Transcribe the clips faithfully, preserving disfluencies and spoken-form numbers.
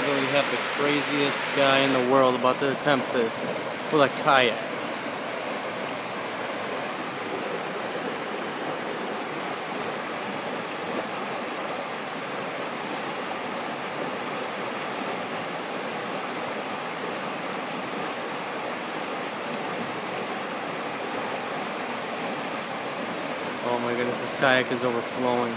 literally have the craziest guy in the world about to attempt this with a kayak. Oh my goodness, this kayak is overflowing.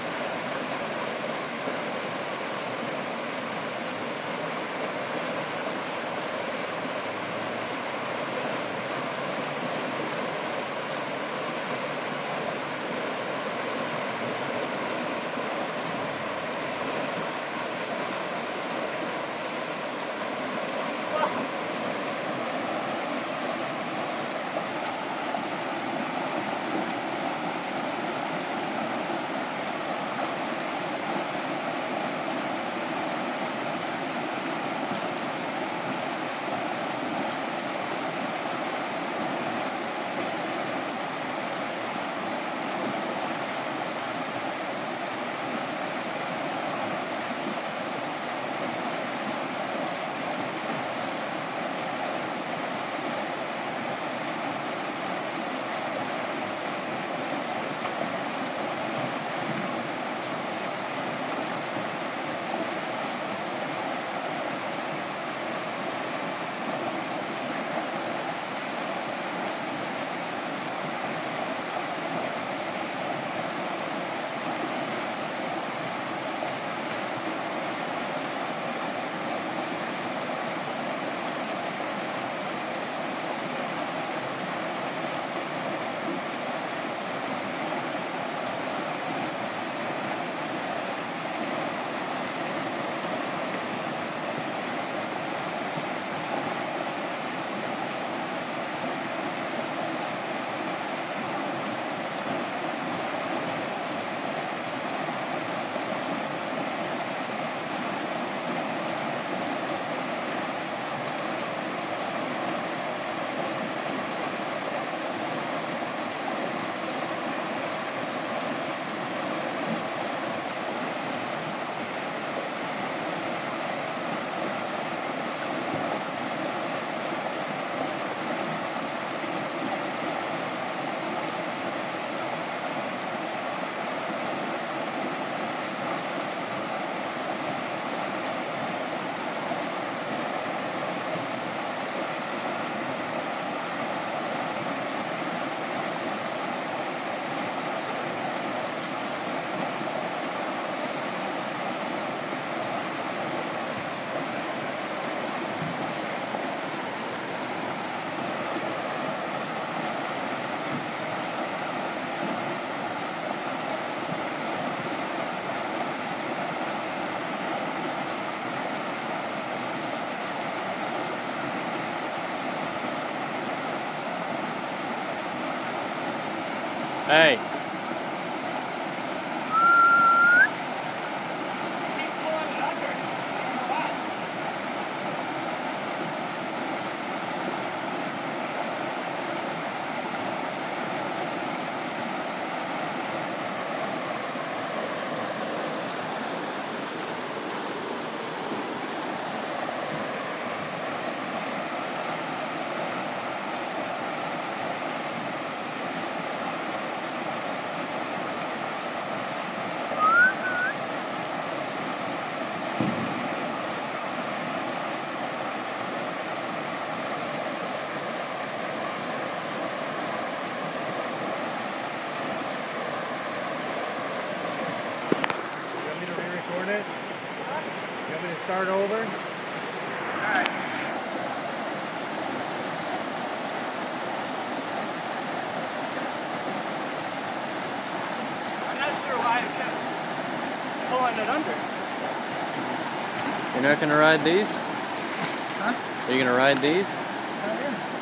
Hey. It? You want me to start over? Alright. I'm not sure why I kept pulling it under. You're not gonna ride these? Huh? Are you gonna ride these? Oh,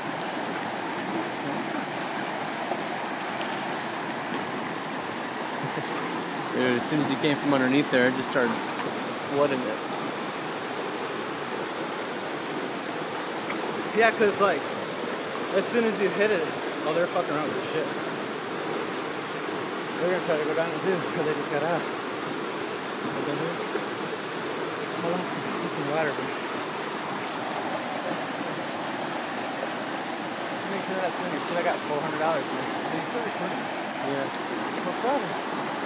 yeah. Dude, as soon as you came from underneath there, it just started flooding it. Yeah, cause like, as soon as you hit it, oh, they're fucking around with shit. They're gonna try to go down and do, because they just got out. Hold on. some water, but just make sure that's in. You still got four hundred dollars, man. You still recording? Yeah. No problem.